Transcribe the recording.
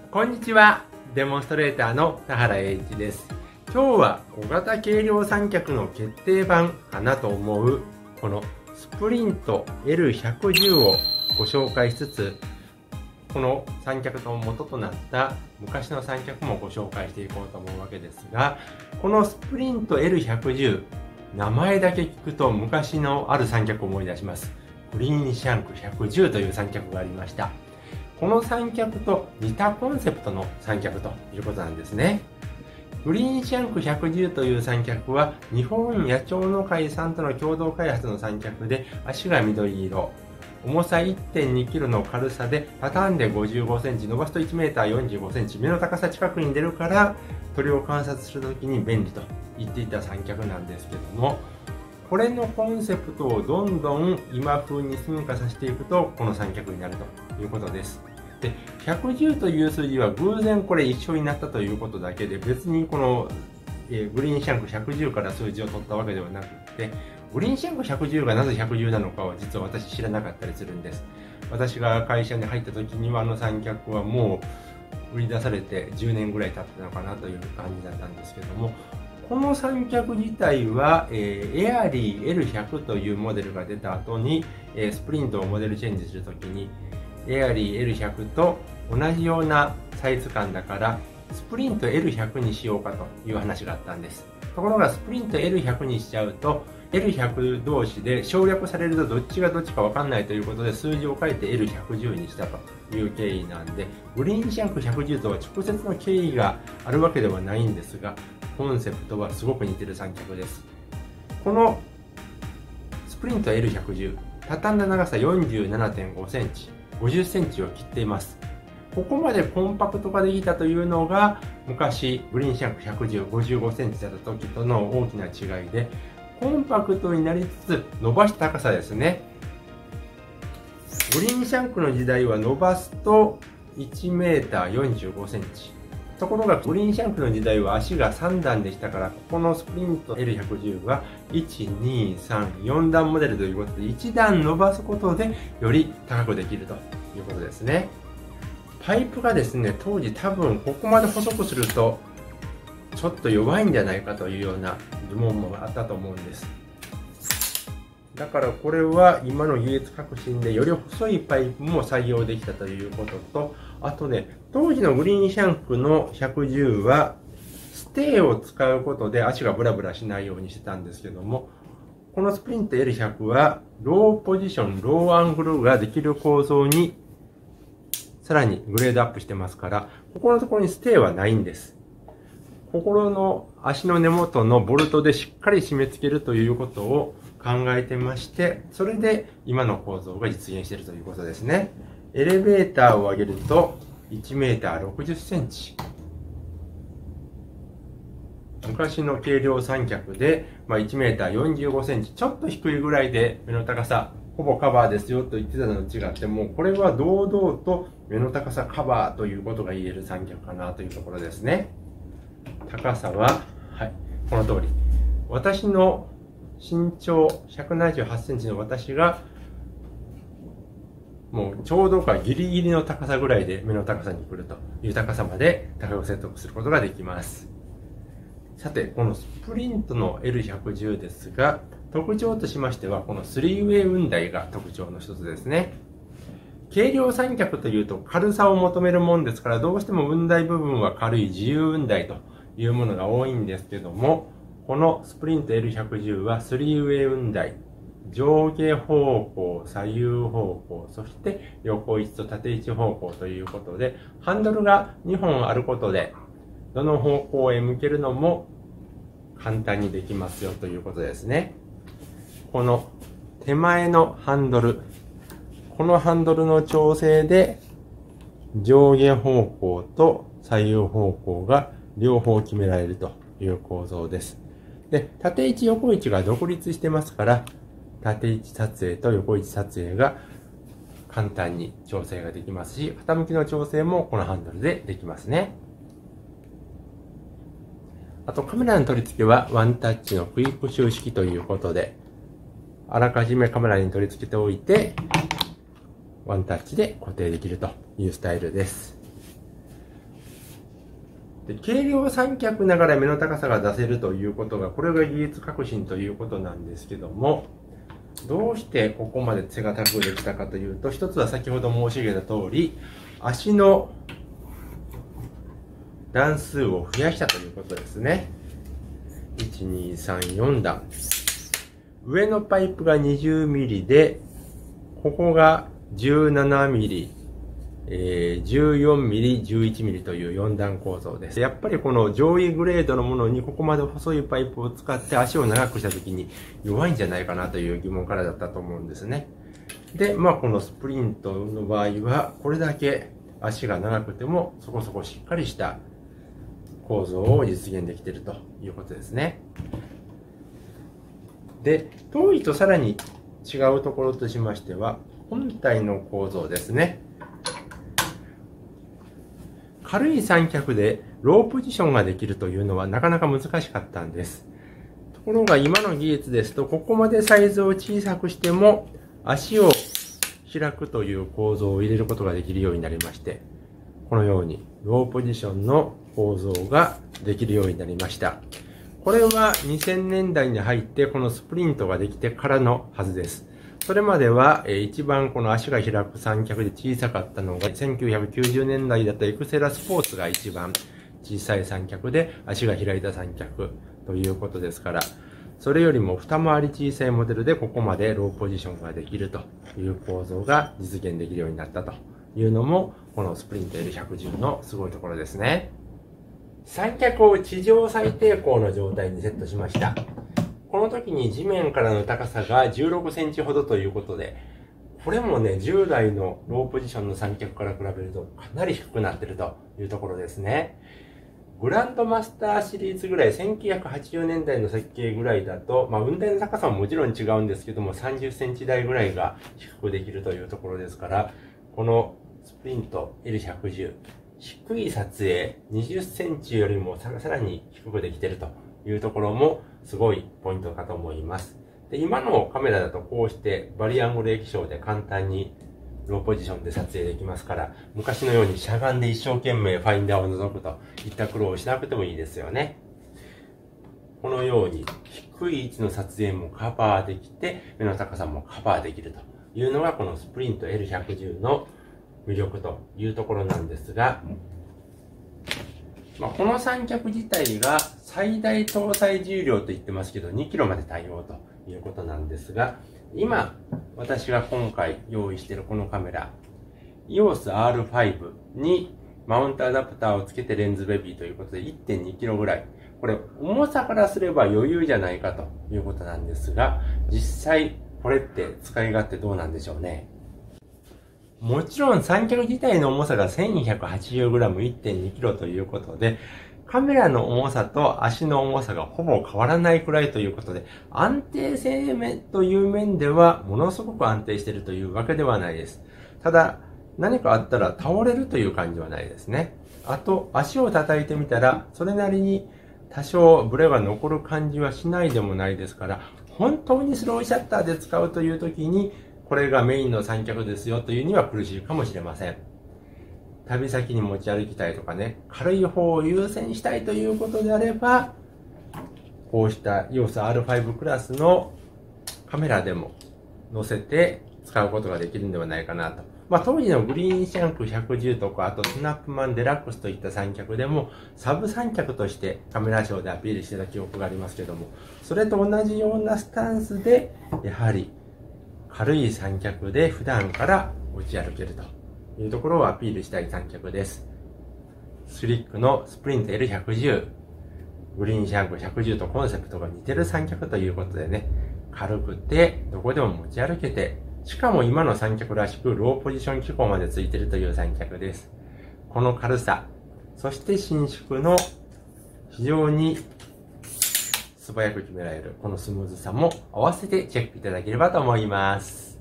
こんにちは。デモンストレーターの田原栄一です。今日は小型軽量三脚の決定版かなと思うこのスプリント L110 をご紹介しつつ、この三脚の元となった昔の三脚もご紹介していこうと思うわけですが、このスプリント L110、名前だけ聞くと昔のある三脚を思い出します。グリーンシャンク110という三脚がありました。この三脚と似たコンセプトの三脚ということなんですね。グリーンシャンク110という三脚は日本野鳥の会さんとの共同開発の三脚で、足が緑色、重さ 1.2kg の軽さで畳んで55センチ、伸ばすと 1m45 センチ、目の高さ近くに出るから鳥を観察するときに便利と言っていた三脚なんですけども、これのコンセプトをどんどん今風に進化させていくとこの三脚になるということです。で、110という数字は偶然これ一緒になったということだけで、別にこのグリーンシャンク110から数字を取ったわけではなくて、グリーンシャンク110がなぜ110なのかは実は私知らなかったりするんです。私が会社に入った時には三脚はもう売り出されて10年ぐらい経ったのかなという感じだったんですけども、この三脚自体は、エアリー L100 というモデルが出た後に、スプリントをモデルチェンジするときに、エアリー L100 と同じようなサイズ感だから、スプリント L100 にしようかという話があったんです。ところが、スプリント L100 にしちゃうと、L100 同士で省略されるとどっちがどっちかわかんないということで、数字を変えて L110 にしたという経緯なんで、グリーンシャンク110とは直接の経緯があるわけではないんですが、コンセプトはすごく似てる三脚です。このスプリント L110、畳んだ長さ 47.5 センチ、50センチを切っています。ここまでコンパクト化できたというのが、昔グリーンシャンク110、55センチだった時との大きな違いで、コンパクトになりつつ伸ばした高さですね。グリーンシャンクの時代は伸ばすと 1m45 センチ。ところがグリーンシャンクの時代は足が3段でしたから、ここのスプリント L110 は1、2、3、4段モデルということで、1段伸ばすことでより高くできるということですね。パイプがですね、当時多分ここまで細くするとちょっと弱いんじゃないかというような疑問もあったと思うんです。だからこれは今の技術革新でより細いパイプも採用できたということと、あとね、当時のグリーンシャンクの110はステーを使うことで足がブラブラしないようにしてたんですけども、このスプリント L100 はローポジション、ローアングルができる構造にさらにグレードアップしてますから、ここのところにステーはないんです。ここの足の根元のボルトでしっかり締め付けるということを考えてまして、それで今の構造が実現しているということですね。エレベーターを上げると 1m60 センチ。昔の軽量三脚で、1m45 センチ、ちょっと低いぐらいで目の高さ、ほぼカバーですよと言ってたのと違って、もうこれは堂々と目の高さカバーということが言える三脚かなというところですね。高さは、この通り。私の身長178センチの私が、もうちょうどかギリギリの高さぐらいで目の高さに来るという高さまで高くセットすることができます。さて、このスプリントの L110 ですが、特徴としましては、この3ウェイ雲台が特徴の一つですね。軽量三脚というと軽さを求めるもんですから、どうしても雲台部分は軽い自由雲台というものが多いんですけども、このスプリント L110 は3ウェイ雲台、上下方向、左右方向、そして横位置と縦位置方向ということで、ハンドルが2本あることで、どの方向へ向けるのも簡単にできますよということですね。この手前のハンドル、このハンドルの調整で上下方向と左右方向が両方決められるという構造です。で、縦位置横位置が独立してますから、縦位置撮影と横位置撮影が簡単に調整ができますし、傾きの調整もこのハンドルでできますね。あとカメラの取り付けはワンタッチのクイックシュー式ということで、あらかじめカメラに取り付けておいて、ワンタッチで固定できるというスタイルです。 で、軽量三脚ながら目の高さが出せるということが、これが技術革新ということなんですけども、どうしてここまで背が高くできたかというと、一つは先ほど申し上げた通り、足の段数を増やしたということですね。1、2、3、4段。上のパイプが20ミリで、ここが17ミリ、14ミリ、11ミリという4段構造です。やっぱりこの上位グレードのものにここまで細いパイプを使って足を長くした時に弱いんじゃないかなという疑問からだったと思うんですね。で、このスプリントの場合は、これだけ足が長くてもそこそこしっかりした構造を実現できているということですね。で、当位とさらに違うところとしましては、本体の構造ですね。軽い三脚でローポジションができるというのはなかなか難しかったんです。ところが今の技術ですと、ここまでサイズを小さくしても足を開くという構造を入れることができるようになりまして、このようにローポジションの構造ができるようになりました。これは2000年代に入ってこのスプリントができてからのはずです。それまでは一番この足が開く三脚で小さかったのが1990年代だったエクセラスポーツが一番小さい三脚で足が開いた三脚ということですから、それよりも二回り小さいモデルでここまでローポジションができるという構造が実現できるようになったというのもこのスプリント L110 のすごいところですね。三脚を地上最低高の状態にセットしました。この時に地面からの高さが16センチほどということで、これもね、従来のローポジションの三脚から比べるとかなり低くなっているというところですね。グランドマスターシリーズぐらい、1980年代の設計ぐらいだと、雲台の高さももちろん違うんですけども、30センチ台ぐらいが低くできるというところですから、このスプリント L110、低い撮影20センチよりもさらに低くできているというところもすごいポイントかと思います。で、今のカメラだとこうしてバリアングル液晶で簡単にローポジションで撮影できますから、昔のようにしゃがんで一生懸命ファインダーを覗くといった苦労をしなくてもいいですよね。このように低い位置の撮影もカバーできて、目の高さもカバーできるというのがこのスプリント L110 の魅力というところなんですが、この三脚自体が最大搭載重量と言ってますけど 2kg まで対応ということなんですが、今私が今回用意しているこのカメラ EOS R5 にマウントアダプターをつけてレンズベビーということで 1.2kg ぐらい、これ重さからすれば余裕じゃないかということなんですが、実際これって使い勝手どうなんでしょうね。もちろん三脚自体の重さが 1280g、1.2kg ということで、カメラの重さと足の重さがほぼ変わらないくらいということで、安定性という面ではものすごく安定しているというわけではないです。ただ、何かあったら倒れるという感じはないですね。あと、足を叩いてみたら、それなりに多少ブレが残る感じはしないでもないですから、本当にスローシャッターで使うという時に、これがメインの三脚ですよというには苦しいかもしれません。旅先に持ち歩きたいとかね、軽い方を優先したいということであれば、こうした EOS R5 クラスのカメラでも載せて使うことができるんではないかなと。当時のグリーンシャンク110とか、あとスナップマンデラックスといった三脚でも、サブ三脚としてカメラショーでアピールしてた記憶がありますけども、それと同じようなスタンスで、やはり軽い三脚で普段から持ち歩けるというところをアピールしたい三脚です。スリックのスプリント L110、グリーンシャンク110とコンセプトが似てる三脚ということでね、軽くてどこでも持ち歩けて、しかも今の三脚らしくローポジション機構までついているという三脚です。この軽さ、そして伸縮の非常に素早く決められるこのスムーズさも合わせてチェックいただければと思います。